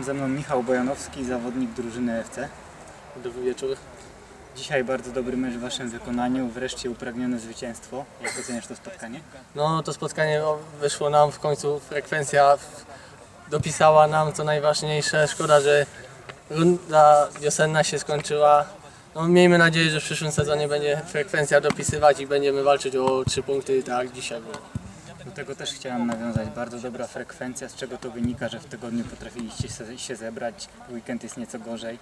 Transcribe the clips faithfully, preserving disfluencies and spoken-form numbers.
Witam, ze mną Michał Bojanowski, zawodnik drużyny F C. Dobry wieczór. Dzisiaj bardzo dobry mecz w waszym wykonaniu, wreszcie upragnione zwycięstwo. Jak oceniasz to spotkanie? No to spotkanie wyszło nam w końcu, frekwencja dopisała nam, co najważniejsze. Szkoda, że runda wiosenna się skończyła. No, miejmy nadzieję, że w przyszłym sezonie będzie frekwencja dopisywać i będziemy walczyć o trzy punkty, tak jak dzisiaj było. Do tego też chciałem nawiązać. Bardzo dobra frekwencja. Z czego to wynika, że w tygodniu potrafiliście się zebrać, w weekend jest nieco gorzej?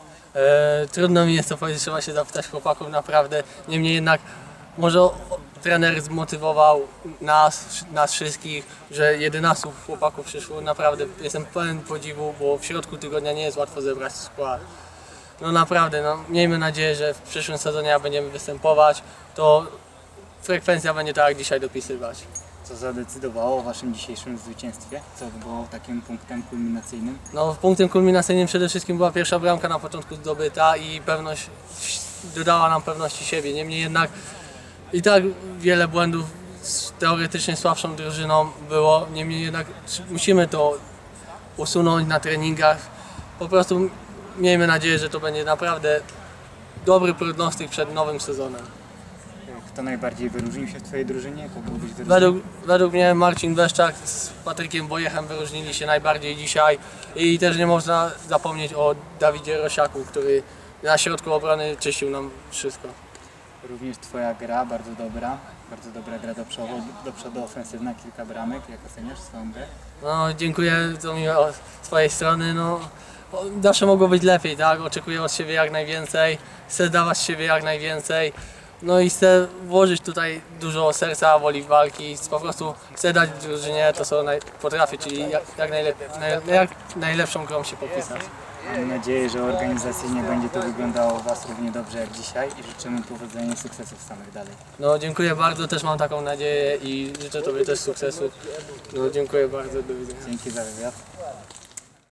E, trudno mi jest to powiedzieć, trzeba się zapytać chłopaków naprawdę. Niemniej jednak może o, trener zmotywował nas, nas wszystkich, że jedenastu chłopaków przyszło. Naprawdę jestem pełen podziwu, bo w środku tygodnia nie jest łatwo zebrać skład. No naprawdę, no, miejmy nadzieję, że w przyszłym sezonie jak będziemy występować, to frekwencja będzie tak jak dzisiaj dopisywać. Co zadecydowało o waszym dzisiejszym zwycięstwie? Co było takim punktem kulminacyjnym? No, punktem kulminacyjnym przede wszystkim była pierwsza bramka na początku zdobyta i pewność, dodała nam pewności siebie. Niemniej jednak i tak wiele błędów z teoretycznie słabszą drużyną było. Niemniej jednak musimy to usunąć na treningach. Po prostu miejmy nadzieję, że to będzie naprawdę dobry prognostyk przed nowym sezonem. Kto najbardziej wyróżnił się w twojej drużynie? Kogo byś wyróżnił? Według, według mnie Marcin Beszczak z Patrykiem Bojechem wyróżnili się najbardziej dzisiaj i też nie można zapomnieć o Dawidzie Rosiaku, który na środku obrony czyścił nam wszystko. Również twoja gra bardzo dobra, bardzo dobra gra do przodu, do przodu ofensywna, kilka bramek. Jak oceniasz swoją grę? No, dziękuję, to miłe z twojej strony. No, zawsze mogło być lepiej, tak? Oczekuję od siebie jak najwięcej, chcę dawać z siebie jak najwięcej. No i chcę włożyć tutaj dużo serca, woli walki, po prostu chcę dać drużynie to, co naj, potrafię, czyli jak, jak, najlep, naj, jak najlepszą grą się popisać. Mam nadzieję, że organizacyjnie będzie to wyglądało u was równie dobrze jak dzisiaj i życzymy powodzenia i sukcesów samych dalej. No dziękuję bardzo, też mam taką nadzieję i życzę tobie też sukcesu. No dziękuję bardzo, do widzenia. Dzięki za wywiad.